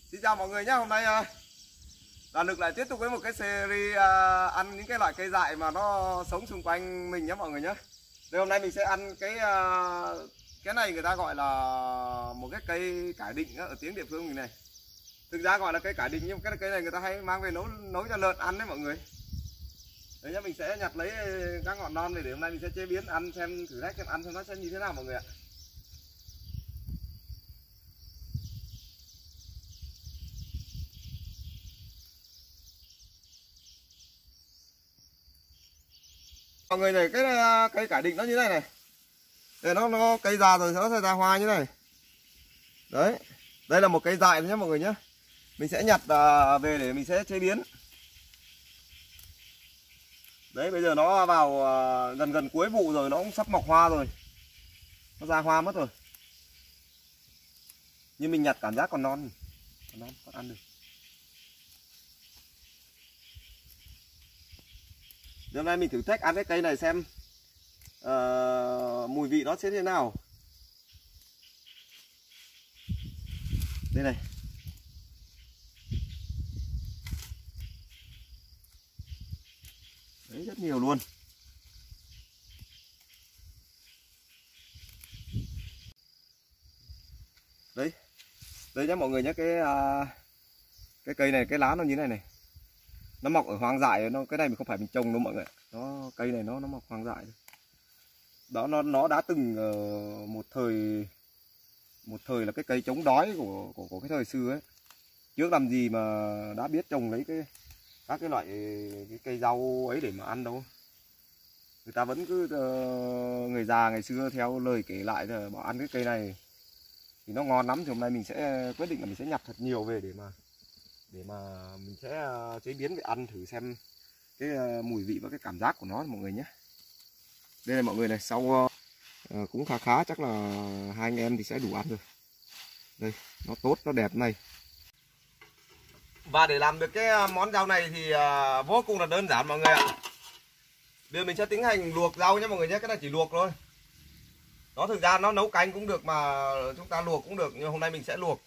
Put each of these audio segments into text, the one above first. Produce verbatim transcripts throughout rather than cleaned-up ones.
Xin chào mọi người nhé. Hôm nay uh, Đàn Lực lại tiếp tục với một cái series uh, ăn những cái loại cây dại mà nó sống xung quanh mình nhé mọi người nhé. Đây hôm nay mình sẽ ăn cái uh, cái này người ta gọi là một cái cây cải định ở tiếng địa phương mình này. Thực ra gọi là cây cải định nhưng cái cây này người ta hay mang về nấu nấu cho lợn ăn đấy mọi người. Đấy nhá, mình sẽ nhặt lấy các ngọn non này để hôm nay mình sẽ chế biến ăn xem, thử thách xem ăn xem nó sẽ như thế nào mọi người ạ. Mọi người này, cái cây cải định nó như này này. Đây nó nó cây già rồi nó sẽ ra hoa như này. Đấy. Đây là một cây dại nhé mọi người nhé. Mình sẽ nhặt về để mình sẽ chế biến. Đấy, bây giờ nó vào gần gần cuối vụ rồi, nó cũng sắp mọc hoa rồi. Nó ra hoa mất rồi. Nhưng mình nhặt cảm giác còn non. Còn non, còn ăn được. Hôm nay mình thử thách ăn cái cây này xem uh, mùi vị nó sẽ thế nào. Đây này. Đấy, rất nhiều luôn. Đấy. Đây nhá mọi người nhé, cái uh, cái cây này, cái lá nó như này này. Nó mọc ở hoang dại, nó cái này mình không phải mình trồng đâu mọi người. Nó cây này nó nó mọc hoang dại. Đó nó nó đã từng uh, một thời một thời là cái cây chống đói của của của cái thời xưa ấy. Trước làm gì mà đã biết trồng lấy cái các cái loại cái cây rau ấy để mà ăn đâu. Người ta vẫn cứ uh, người già ngày xưa theo lời kể lại là bảo ăn cái cây này thì nó ngon lắm. Thì hôm nay mình sẽ quyết định là mình sẽ nhặt thật nhiều về để mà để mà mình sẽ uh, chế biến về ăn thử xem cái uh, mùi vị và cái cảm giác của nó mọi người nhé. Đây là mọi người này, sau uh, cũng khá khá chắc là hai anh em thì sẽ đủ ăn rồi. Đây, nó tốt, nó đẹp này. Và để làm được cái món rau này thì uh, vô cùng là đơn giản mọi người ạ. Bây giờ mình sẽ tiến hành luộc rau nhé mọi người nhé, cái này chỉ luộc thôi. Nó thực ra nó nấu canh cũng được mà chúng ta luộc cũng được, nhưng hôm nay mình sẽ luộc.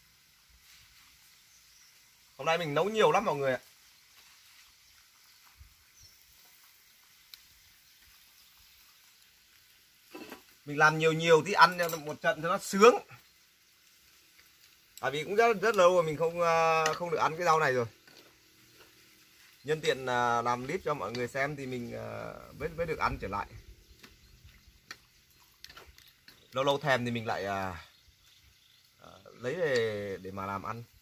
Hôm nay mình nấu nhiều lắm mọi người ạ. Mình làm nhiều nhiều thì ăn một trận cho nó sướng. Tại vì cũng rất, rất lâu rồi mình không không được ăn cái rau này rồi. Nhân tiện làm clip cho mọi người xem thì mình mới, mới được ăn trở lại. Lâu lâu thèm thì mình lại à, à, lấy để, để mà làm ăn.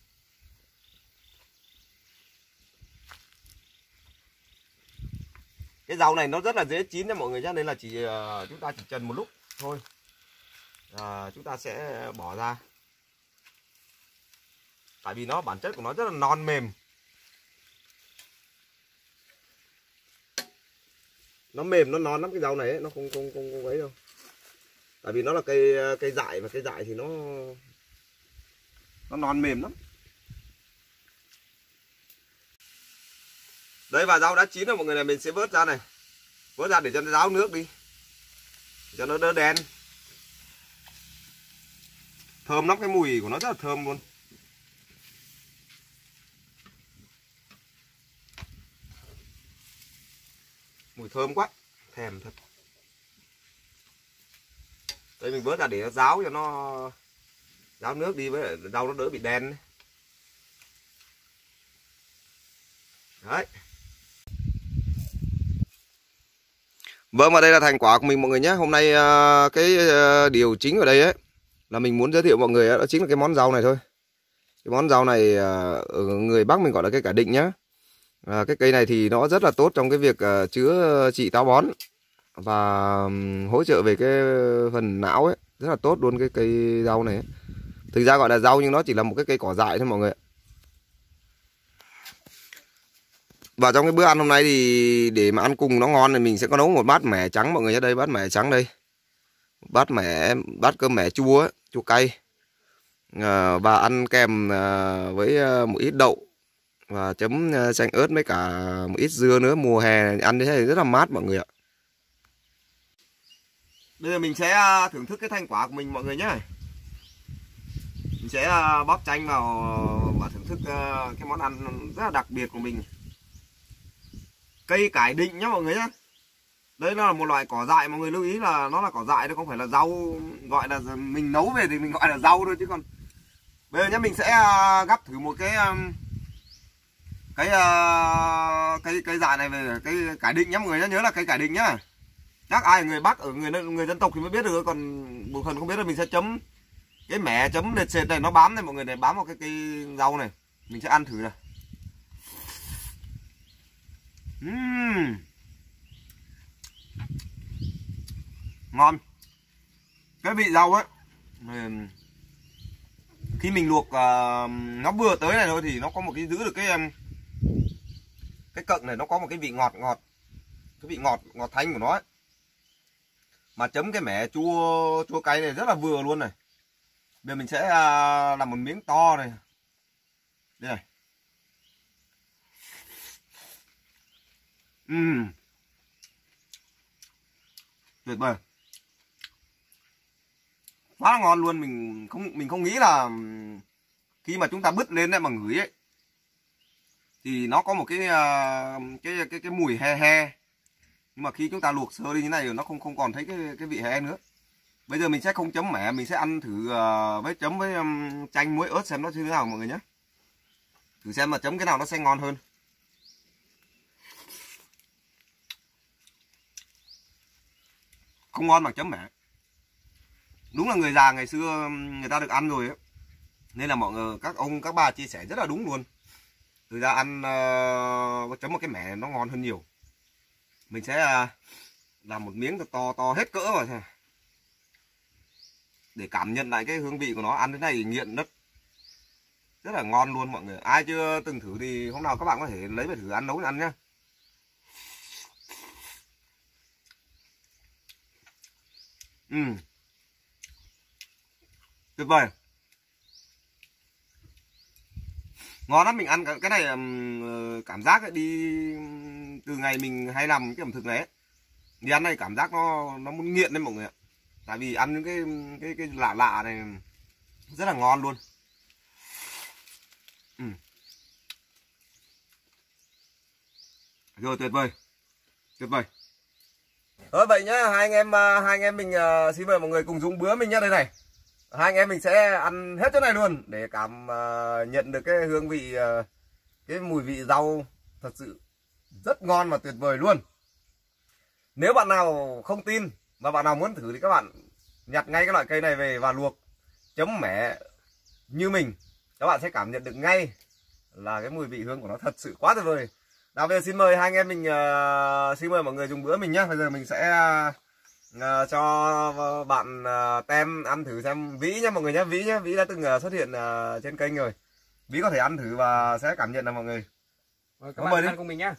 Cái rau này nó rất là dễ chín nha mọi người nhé, nên là chỉ uh, chúng ta chỉ trần một lúc thôi, uh, chúng ta sẽ bỏ ra. Tại vì nó bản chất của nó rất là non mềm, nó mềm nó non lắm cái rau này ấy. Nó không không không không ấy đâu. Tại vì nó là cây cây dại, và cây dại thì nó nó non mềm lắm. Đấy, và rau đã chín rồi mọi người này, mình sẽ vớt ra này. Vớt ra để cho nó ráo nước đi, cho nó đỡ đen. Thơm lắm, cái mùi của nó rất là thơm luôn. Mùi thơm quá, thèm thật. Đây mình vớt ra để nó ráo cho nó ráo nước đi, với rau nó đỡ bị đen. Đấy. Vâng, và đây là thành quả của mình mọi người nhé. Hôm nay cái điều chính ở đây ấy là mình muốn giới thiệu mọi người đó chính là cái món rau này thôi. Cái món rau này ở người Bắc mình gọi là cây cải định nhá. À, cái cây này thì nó rất là tốt trong cái việc chữa trị táo bón và hỗ trợ về cái phần não ấy, rất là tốt luôn cái cây rau này ấy. Thực ra gọi là rau nhưng nó chỉ là một cái cây cỏ dại thôi mọi người ạ. Và trong cái bữa ăn hôm nay thì để mà ăn cùng nó ngon thì mình sẽ có nấu một bát mẻ trắng mọi người nhé. Đây, bát mẻ trắng đây. Bát mẻ, bát cơm mẻ chua ấy, chua cay. À, và ăn kèm à, với một ít đậu và chấm chanh ớt với cả một ít dưa nữa. Mùa hè ăn thế này rất là mát mọi người ạ. Bây giờ mình sẽ thưởng thức cái thành quả của mình mọi người nhé. Mình sẽ uh, bóp chanh vào và thưởng thức uh, cái món ăn rất là đặc biệt của mình. Cây cải định nhá mọi người nhá. Đấy nó là một loại cỏ dại, mọi người lưu ý là nó là cỏ dại chứ không phải là rau, gọi là mình nấu về thì mình gọi là rau thôi chứ còn. Bây giờ nhá mình sẽ uh, gắp thử một cái um, cái uh, cây cây dại này về cây cải định nhá mọi người nhá, nhớ là cây cải định nhá. Chắc ai người Bắc ở người người dân tộc thì mới biết được, còn một phần không biết là mình sẽ chấm cái mẻ chấm đệt sệt này, nó bám này mọi người này, bám vào cái cây rau này. Mình sẽ ăn thử này. Uhm. Ngon. Cái vị rau ấy khi mình luộc uh, nó vừa tới này thôi thì nó có một cái giữ được cái cái cận này, nó có một cái vị ngọt ngọt, cái vị ngọt ngọt thanh của nó ấy. Mà chấm cái mẻ chua chua cay này rất là vừa luôn này. Bây giờ mình sẽ uh, làm một miếng to này. Đây này. Uhm. Tuyệt vời. Quá là ngon luôn, mình không mình không nghĩ là khi mà chúng ta bứt lên đây mà ngửi ấy thì nó có một cái uh, cái cái cái mùi he he. Nhưng mà khi chúng ta luộc sơ đi như này rồi nó không không còn thấy cái cái vị he nữa. Bây giờ mình sẽ không chấm mẻ, mình sẽ ăn thử uh, với chấm với um, chanh muối ớt xem nó như thế nào mọi người nhé. Thử xem mà chấm cái nào nó sẽ ngon hơn. Không ngon bằng chấm mẻ. Đúng là người già ngày xưa người ta được ăn rồi ấy. Nên là mọi người, các ông các bà chia sẻ rất là đúng luôn. Người ta ăn uh, chấm một cái mẻ nó ngon hơn nhiều. Mình sẽ uh, làm một miếng to to hết cỡ vào xem, để cảm nhận lại cái hương vị của nó. Ăn thế này thì nghiện đất, rất là ngon luôn mọi người. Ai chưa từng thử thì hôm nào các bạn có thể lấy về thử ăn, nấu ăn nhá. Uhm. Tuyệt vời, ngon lắm. Mình ăn cái này cảm giác ấy, đi từ ngày mình hay làm cái ẩm thực này ấy, đi ăn này cảm giác nó nó muốn nghiện đấy mọi người ạ. Tại vì ăn những cái cái cái lạ lạ này rất là ngon luôn. Ừ. Rồi, tuyệt vời, tuyệt vời. Thôi vậy nhá, hai anh em hai anh em mình uh, xin mời mọi người cùng dùng bữa mình nhá. Đây này, hai anh em mình sẽ ăn hết chỗ này luôn để cảm uh, nhận được cái hương vị, uh, cái mùi vị rau thật sự rất ngon và tuyệt vời luôn. Nếu bạn nào không tin và bạn nào muốn thử thì các bạn nhặt ngay cái loại cây này về và luộc chấm mẻ như mình, các bạn sẽ cảm nhận được ngay là cái mùi vị hương của nó thật sự quá tuyệt vời. Nào bây giờ xin mời hai anh em mình, uh, xin mời mọi người dùng bữa mình nhé. Bây giờ mình sẽ uh, cho bạn uh, Tem ăn thử xem Vĩ nhá mọi người nhé. Vĩ nhá, Vĩ đã từng uh, xuất hiện uh, trên kênh rồi. Vĩ có thể ăn thử và sẽ cảm nhận là mọi người. Rồi, các bạn ăn cùng mình nhá.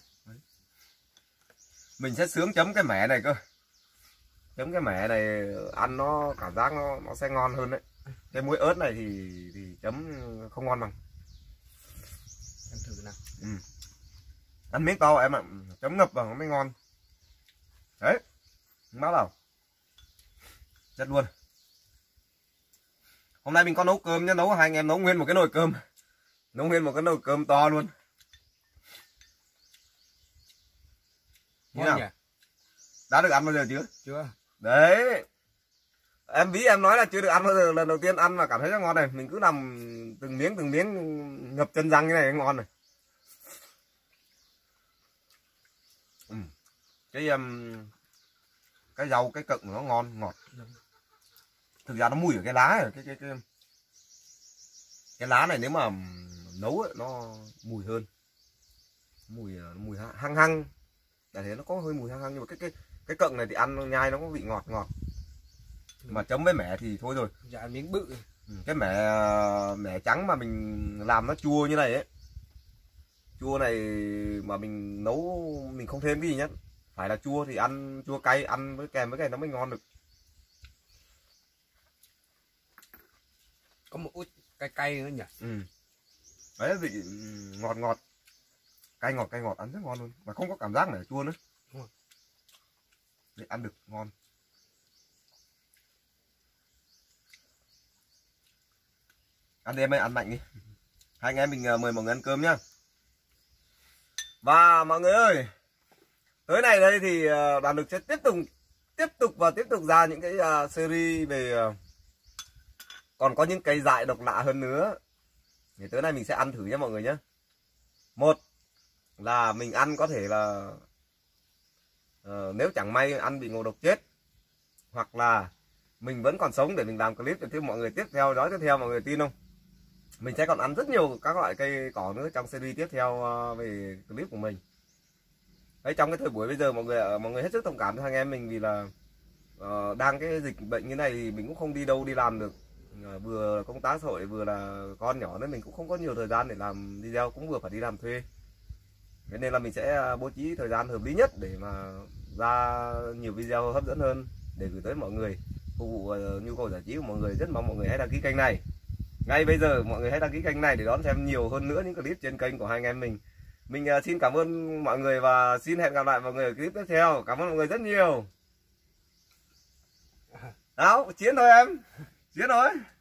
Mình sẽ sướng chấm cái mẻ này cơ. Chấm cái mẻ này ăn nó cảm giác nó nó sẽ ngon hơn đấy. Cái muối ớt này thì thì chấm không ngon bằng. Em thử nào. Ừ. Ăn miếng to em ạ, chấm ngập vào nó mới ngon. Đấy, má vào chất luôn. Hôm nay mình có nấu cơm nhá, nấu hai anh em nấu nguyên một cái nồi cơm, nấu nguyên một cái nồi cơm to luôn. Như nào? Đã được ăn bao giờ chưa? Chưa. Đấy, em Ví em nói là chưa được ăn bao giờ, lần đầu tiên ăn mà cảm thấy rất ngon này. Mình cứ làm từng miếng từng miếng ngập chân răng như này ngon này. Ừ. Cái um, cái rau cái cận nó ngon ngọt. Thực ra nó mùi ở cái lá này, cái cái cái cái lá này nếu mà nấu ấy, nó mùi hơn, mùi mùi hăng hăng. Để thế nó có hơi mùi hăng hăng, nhưng mà cái cái cái cận này thì ăn nhai nó có vị ngọt ngọt. Mà chấm với mẻ thì thôi rồi. Dạ miếng bự. Ừ, cái mẻ mẻ trắng mà mình làm nó chua như này ấy. Chua này mà mình nấu mình không thêm cái gì nhá. Phải là chua thì ăn chua cay, ăn với kèm với cái nó mới ngon được. Có một ít cay cay nữa nhỉ. Ừ. Đấy vị ngọt ngọt. Cay ngọt cay ngọt ăn rất ngon luôn. Mà không có cảm giác này chua nữa. Đúng rồi. Để ăn được ngon. Ăn đi em ơi, ăn mạnh đi. Hai anh em mình mời mọi người ăn cơm nhá. Và mọi người ơi, tới này đây thì Đoàn Lực sẽ tiếp tục tiếp tục và tiếp tục ra những cái uh, series về uh, còn có những cây dại độc lạ hơn nữa. Thì tới này mình sẽ ăn thử nhé mọi người nhé. Một là mình ăn có thể là uh, nếu chẳng may ăn bị ngộ độc chết, hoặc là mình vẫn còn sống để mình làm clip để mọi người tiếp theo đó tiếp theo. Mọi người tin không? Mình sẽ còn ăn rất nhiều các loại cây cỏ nữa trong series tiếp theo uh, về clip của mình. Đấy, trong cái thời buổi bây giờ mọi người mọi người hết sức thông cảm cho anh em mình, vì là uh, đang cái dịch bệnh như này thì mình cũng không đi đâu đi làm được, uh, vừa công tác xã hội vừa là con nhỏ nên mình cũng không có nhiều thời gian để làm video, cũng vừa phải đi làm thuê. Thế nên là mình sẽ bố trí thời gian hợp lý nhất để mà ra nhiều video hấp dẫn hơn để gửi tới mọi người, phục vụ uh, nhu cầu giải trí của mọi người. Rất mong mọi người hãy đăng ký kênh này ngay bây giờ, mọi người hãy đăng ký kênh này để đón xem nhiều hơn nữa những clip trên kênh của hai anh em mình. Mình uh, xin cảm ơn mọi người và xin hẹn gặp lại mọi người ở clip tiếp theo. Cảm ơn mọi người rất nhiều. Nào, chiến thôi em, chiến thôi.